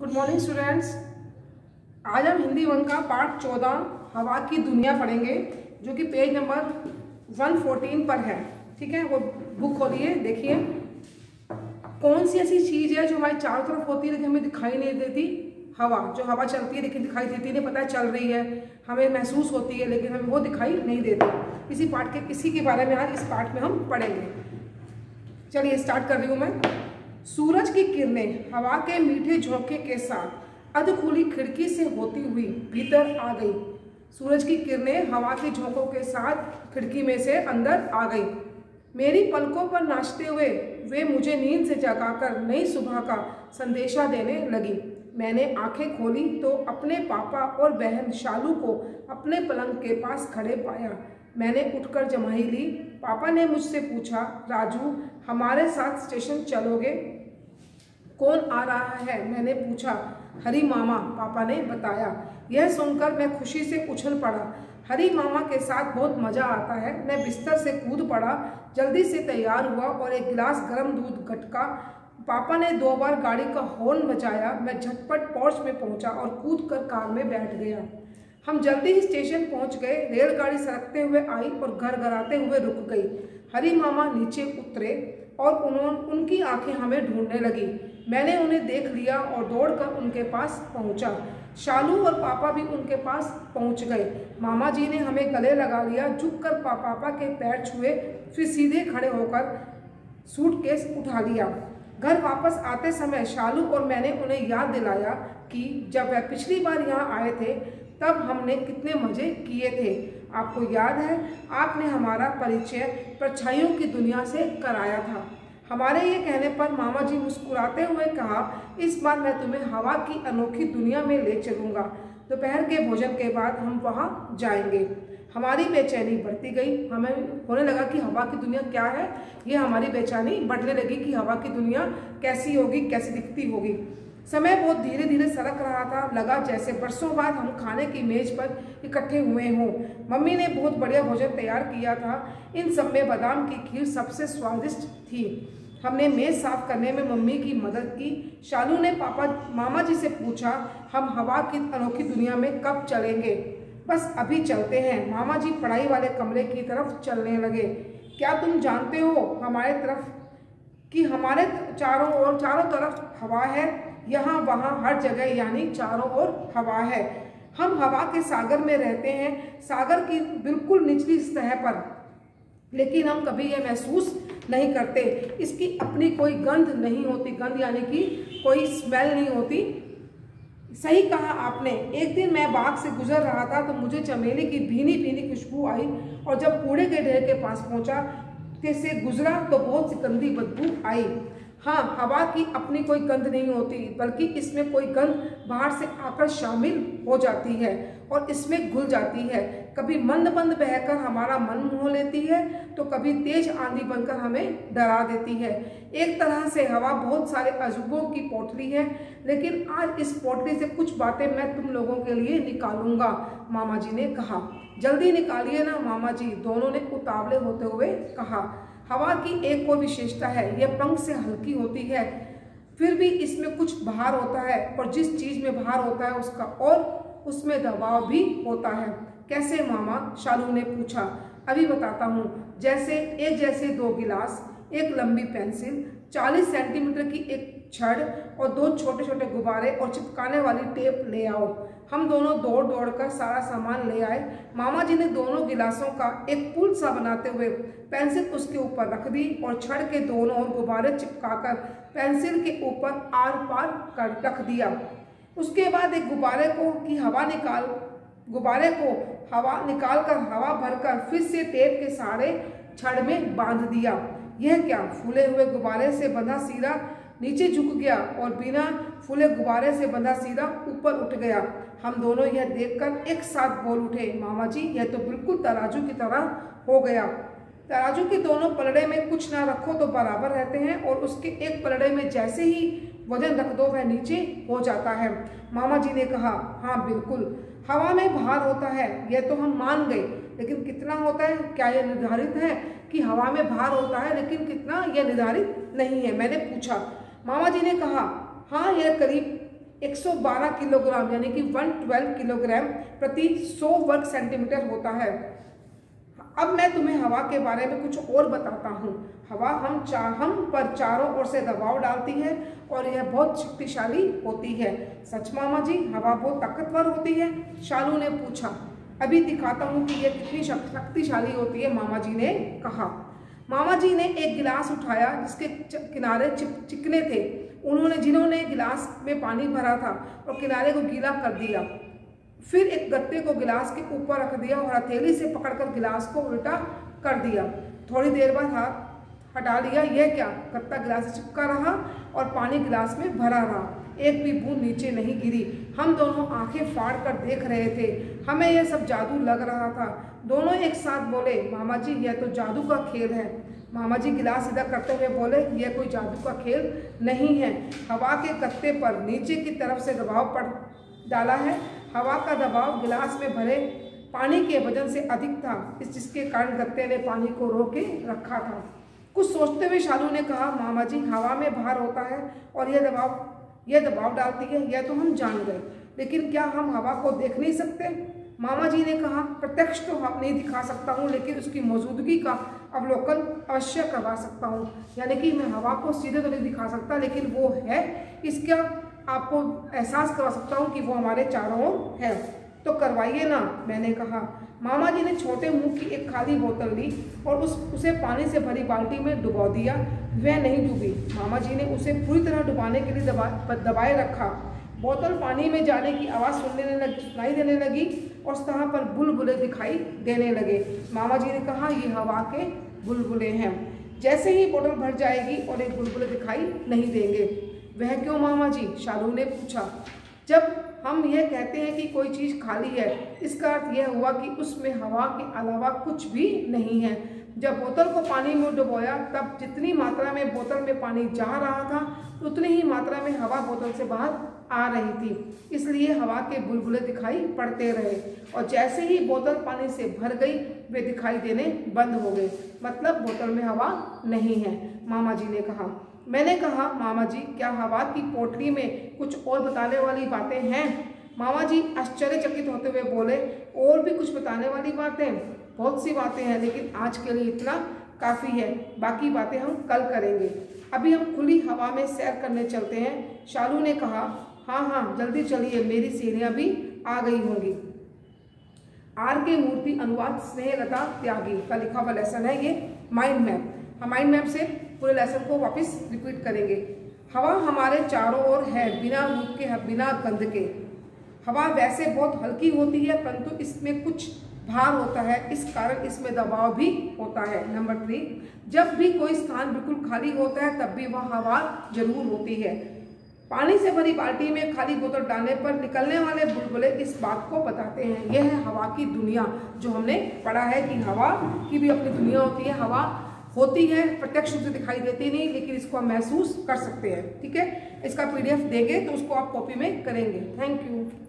Good morning students. आज हम हिंदी 1 का पार्ट 14 हवा की दुनिया पढ़ेंगे, जो कि पेज नंबर 114 पर है। ठीक है, वो बुक खोलिए, देखिए कौन सी ऐसी चीज़ है जो हमारी चारों तरफ होती है लेकिन हमें दिखाई नहीं देती। हवा, जो हवा चलती है लेकिन दिखाई देती नहीं, पता है चल रही है, हमें महसूस होती है लेकिन हमें वो दिखाई नहीं देती। इसी के बारे में आज इस पार्ट में हम पढ़ेंगे। चलिए स्टार्ट कर रही हूँ मैं। सूरज की किरणें हवा के मीठे झोंके के साथ अध खुली खिड़की से होती हुई भीतर आ गई। सूरज की किरणें हवा के झोंकों के साथ खिड़की में से अंदर आ गई। मेरी पलकों पर नाचते हुए वे मुझे नींद से जगाकर नई सुबह का संदेशा देने लगी। मैंने आंखें खोली तो अपने पापा और बहन शालू को अपने पलंग के पास खड़े पाया। मैंने उठकर जमाई ली। पापा ने मुझसे पूछा, राजू हमारे साथ स्टेशन चलोगे? कौन आ रहा है? मैंने पूछा। हरी मामा, पापा ने बताया। यह सुनकर मैं खुशी से उछल पड़ा। हरी मामा के साथ बहुत मजा आता है। मैं बिस्तर से कूद पड़ा, जल्दी से तैयार हुआ और एक गिलास गर्म दूध गटका। पापा ने 2 बार गाड़ी का हॉर्न बजाया। मैं झटपट पोर्च में पहुंचा और कूदकर कार में बैठ गया। हम जल्दी ही स्टेशन पहुंच गए। रेलगाड़ी सरकते हुए आई और घरघराते हुए रुक गई। हरी मामा नीचे उतरे और उनकी आंखें हमें ढूंढने लगी। मैंने उन्हें देख लिया और दौड़कर उनके पास पहुंचा। शालू और पापा भी उनके पास पहुंच गए। मामा जी ने हमें गले लगा लिया, झुककर पापा के पैर छुए, फिर सीधे खड़े होकर सूटकेस उठा लिया। घर वापस आते समय शालू और मैंने उन्हें याद दिलाया कि जब वह पिछली बार यहाँ आए थे तब हमने कितने मजे किए थे। आपको याद है, आपने हमारा परिचय परछाइयों की दुनिया से कराया था। हमारे ये कहने पर मामा जी मुस्कुराते हुए कहा, इस बार मैं तुम्हें हवा की अनोखी दुनिया में ले चलूँगा। दोपहर के भोजन के बाद हम वहाँ जाएंगे। हमारी बेचैनी बढ़ती गई। हमें होने लगा कि हवा की दुनिया क्या है। ये हमारी बेचैनी बढ़ने लगी कि हवा की दुनिया कैसी होगी, कैसी दिखती होगी। समय बहुत धीरे धीरे सरक रहा था। लगा जैसे बरसों बाद हम खाने की मेज पर इकट्ठे हुए हों। मम्मी ने बहुत बढ़िया भोजन तैयार किया था। इन सब में बादाम की खीर सबसे स्वादिष्ट थी। हमने मेज साफ करने में मम्मी की मदद की। शालू ने मामा जी से पूछा, हम हवा की अनोखी दुनिया में कब चलेंगे? बस अभी चलते हैं। मामा जी पढ़ाई वाले कमरे की तरफ चलने लगे। क्या तुम जानते हो हमारे चारों तरफ हवा है? यहाँ वहाँ हर जगह, यानी चारों ओर हवा है। हम हवा के सागर में रहते हैं, सागर की बिल्कुल निचली सतह पर, लेकिन हम कभी यह महसूस नहीं करते। इसकी अपनी कोई गंध नहीं होती। गंध यानी कि कोई स्मेल नहीं होती। सही कहा आपने। एक दिन मैं बाग से गुजर रहा था तो मुझे चमेली की भीनी भीनी खुशबू आई और जब कूड़े के ढेर के पास पहुंचा से गुजरा तो बहुत सी गंदी बदबू आई। हाँ, हवा की अपनी कोई गंध नहीं होती, बल्कि इसमें कोई गंध बाहर से आकर शामिल हो जाती है और इसमें घुल जाती है। कभी मंद मंद बहकर हमारा मन मोह लेती है तो कभी तेज आंधी बनकर हमें डरा देती है। एक तरह से हवा बहुत सारे अजूबों की पोटली है, लेकिन आज इस पोटली से कुछ बातें मैं तुम लोगों के लिए निकालूंगा, मामा जी ने कहा। जल्दी निकालिए ना मामा जी, दोनों ने उतावले होते हुए कहा। हवा की एक और विशेषता है, यह पंख से हल्की होती है, फिर भी इसमें कुछ भार होता है, और जिस चीज में भार होता है उसका और उसमें दबाव भी होता है। कैसे मामा? शालू ने पूछा। अभी बताता हूँ। जैसे 2 गिलास, एक लंबी पेंसिल, 40 सेंटीमीटर की एक छड़ और 2 छोटे छोटे गुब्बारे और चिपकाने वाली टेप ले आओ। हम दोनों दौड़ दौड़ कर सारा सामान ले आए। मामा जी ने दोनों गिलासों का एक पुल सा बनाते हुए पेंसिल उसके ऊपर रख दी और छड़ के दोनों ओर गुब्बारे चिपकाकर पेंसिल के ऊपर आर पार कर रख दिया। उसके बाद एक गुब्बारे को हवा निकाल कर हवा भरकर फिर से टेप के सहारे छड़ में बांध दिया। यह क्या? फूले हुए गुब्बारे से बंधा सीधा नीचे झुक गया और बिना फूले गुब्बारे से बंधा सीधा ऊपर उठ गया। हम दोनों यह देखकर एक साथ बोल उठे, मामा जी यह तो बिल्कुल तराजू की तरह हो गया। तराजू के दोनों पलड़े में कुछ ना रखो तो बराबर रहते हैं, और उसके एक पलड़े में जैसे ही वजन रख दो वह नीचे हो जाता है। मामा जी ने कहा, हाँ बिल्कुल, हवा में भार होता है, यह तो हम मान गए, लेकिन कितना होता है? क्या यह निर्धारित है कि हवा में भार होता है, लेकिन कितना यह निर्धारित नहीं है? मैंने पूछा। मामा जी ने कहा, हाँ यह करीब 112 किलोग्राम यानी कि 112 किलोग्राम प्रति 100 वर्ग सेंटीमीटर होता है। अब मैं तुम्हें हवा के बारे में कुछ और बताता हूँ। हवा हम पर चारों ओर से दबाव डालती है और यह बहुत शक्तिशाली होती है। सच मामा जी, हवा बहुत ताकतवर होती है? शालू ने पूछा। अभी दिखाता हूँ कि यह कितनी शक्तिशाली होती है, मामा जी ने कहा। मामा जी ने एक गिलास उठाया जिसके किनारे चिकने थे। जिन्होंने गिलास में पानी भरा था और किनारे को गीला कर दिया। फिर एक गत्ते को गिलास के ऊपर रख दिया और हथेली से पकड़कर गिलास को उल्टा कर दिया। थोड़ी देर बाद हाथ हटा लिया। यह क्या? गत्ता गिलास से चिपका रहा और पानी गिलास में भरा रहा। एक भी बूंद नीचे नहीं गिरी। हम दोनों आंखें फाड़ कर देख रहे थे। हमें यह सब जादू लग रहा था। दोनों एक साथ बोले, मामा जी यह तो जादू का खेल है। मामा जी गिलास सीधा करते हुए बोले, यह कोई जादू का खेल नहीं है। हवा के गत्ते पर नीचे की तरफ से दबाव पड़ डाला है। हवा का दबाव गिलास में भरे पानी के वजन से अधिक था, जिसके कारण गत्ते ने पानी को रोके रखा था। कुछ सोचते हुए शालू ने कहा, मामा जी हवा में भार होता है और यह दबाव डालती है, यह तो हम जान गए, लेकिन क्या हम हवा को देख नहीं सकते? मामा जी ने कहा, प्रत्यक्ष तो हम नहीं दिखा सकता हूँ, लेकिन उसकी मौजूदगी का अवलोकन अवश्य करवा सकता हूँ। यानी कि मैं हवा को सीधे तो नहीं दिखा सकता, लेकिन वो है, इसका आपको एहसास करवा सकता हूँ कि वो हमारे चारों ओर है। तो करवाइए ना, मैंने कहा। मामा जी ने छोटे मुंह की एक खाली बोतल ली और उसे पानी से भरी बाल्टी में डुबो दिया। वह नहीं डूबी। मामा जी ने उसे पूरी तरह डुबाने के लिए दबाए रखा। बोतल पानी में जाने की आवाज़ सुनाई देने लगी और सतह पर बुलबुले दिखाई देने लगे। मामा जी ने कहा, ये हवा के बुलबुले हैं। जैसे ही बोतल भर जाएगी और एक बुलबुले दिखाई नहीं देंगे। वह क्यों मामा जी? शालू ने पूछा। जब हम यह कहते हैं कि कोई चीज़ खाली है, इसका अर्थ यह हुआ कि उसमें हवा के अलावा कुछ भी नहीं है। जब बोतल को पानी में डुबोया, तब जितनी मात्रा में बोतल में पानी जा रहा था, उतनी ही मात्रा में हवा बोतल से बाहर आ रही थी। इसलिए हवा के बुलबुले दिखाई पड़ते रहे और जैसे ही बोतल पानी से भर गई, वे दिखाई देने बंद हो गए। मतलब बोतल में हवा नहीं है, मामा जी ने कहा। मैंने कहा, मामा जी क्या हवा की पोटली में कुछ और बताने वाली बातें हैं? मामा जी आश्चर्यचकित होते हुए बोले, और भी कुछ बताने वाली बातें? बहुत सी बातें हैं, लेकिन आज के लिए इतना काफ़ी है। बाकी बातें हम कल करेंगे। अभी हम खुली हवा में सैर करने चलते हैं। शालू ने कहा, हाँ जल्दी चलिए, मेरी सीढ़ियाँ भी आ गई होंगी। आर के मूर्ति, अनुवाद स्नेहलता त्यागी का लिखा हुआ लेसन है ये माइंड मैप। हम माइंड मैप से पूरे लेसन को वापस रिपीट करेंगे। हवा हमारे चारों ओर है, बिना रूप के, बिना गंध के। हवा वैसे बहुत हल्की होती है, परंतु इसमें कुछ भार होता है, इस कारण इसमें दबाव भी होता है। नंबर 3, जब भी कोई स्थान बिल्कुल खाली होता है, तब भी वह हवा जरूर होती है। पानी से भरी बाल्टी में खाली बोतल डालने पर निकलने वाले बुलबुले इस बात को बताते हैं। यह है हवा की दुनिया, जो हमने पढ़ा है कि हवा की भी अपनी दुनिया होती है। हवा होती है, प्रत्यक्ष रूप से दिखाई देती नहीं, लेकिन इसको हम महसूस कर सकते हैं। ठीक है, इसका PDF देंगे तो उसको आप कॉपी में करेंगे। Thank you.